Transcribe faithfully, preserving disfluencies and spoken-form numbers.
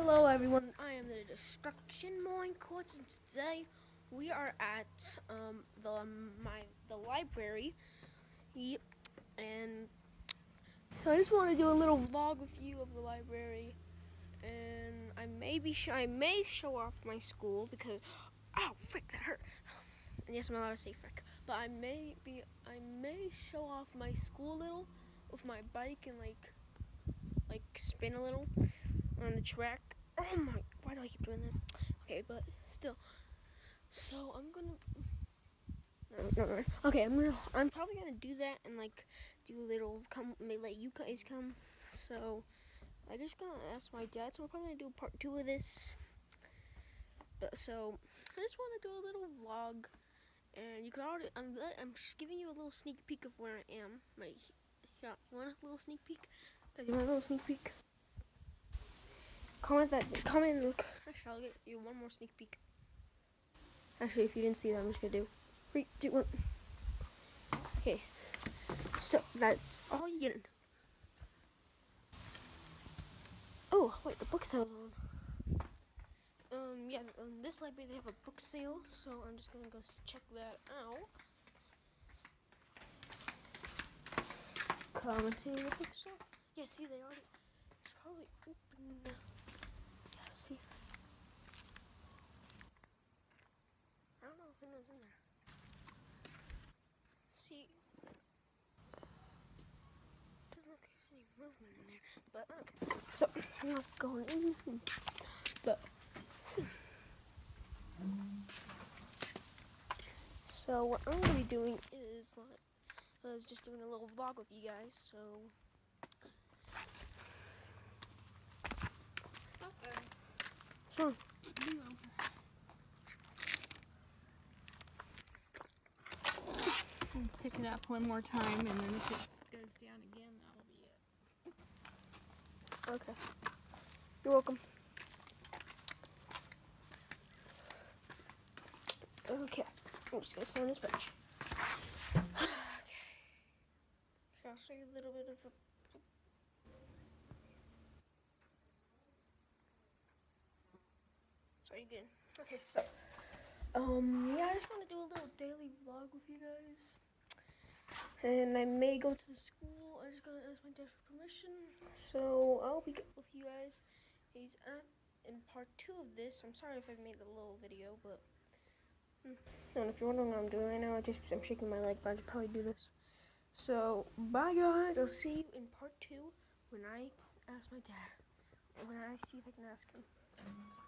Hello everyone, I am the Destruction Minecarts, and today we are at um, the my the library. Yep, and so I just want to do a little vlog with you of the library, and I may be sh I may show off my school because oh frick, that hurt. And yes, I'm allowed to say frick, but I may be I may show off my school a little with my bike and like like spin a little on the track. Oh my, why do I keep doing that? Okay, but still. So I'm gonna, no, no, no. Okay, I'm gonna, I'm probably gonna do that and like do a little, come, may let you guys come. So I just gonna ask my dad, so we're probably gonna do part two of this. But so, I just wanna do a little vlog. And you can already, I'm, I'm giving you a little sneak peek of where I am. Right here, you want a little sneak peek? Guys, you want a little sneak peek? Comment that, comment, look. Actually, I'll get you one more sneak peek. Actually, if you didn't see that, I'm just gonna do three, two, one. Okay, so that's all you get. Oh, wait, the book sale's on. Um, yeah, um, this library, they have a book sale, so I'm just gonna go check that out. Commenting the book sale. Yeah, see, they already, it's probably open. Yeah, see. I don't know if anyone's in there. See, doesn't look like there's any movement in there, but okay. So I'm not going in, but so, so what I'm gonna be doing is like, I was just doing a little vlog with you guys. So Okay. sure. Pick it up one more time, and then if it goes down again, that'll be it. Okay. You're welcome. Okay. I'm just gonna sit on this bench. Okay. I'll show you a little bit of the. Sorry, again. Okay, so um, yeah, I just want to do a little daily vlog with you guys. And I may go to the school. I just gotta ask my dad for permission. So I'll be with you guys. He's at in part two of this. I'm sorry if I made a little video, but hmm. And if you're wondering what I'm doing right now, I just I'm shaking my leg, but I should probably do this. So bye guys. I'll see you in part two when I ask my dad. When I see if I can ask him.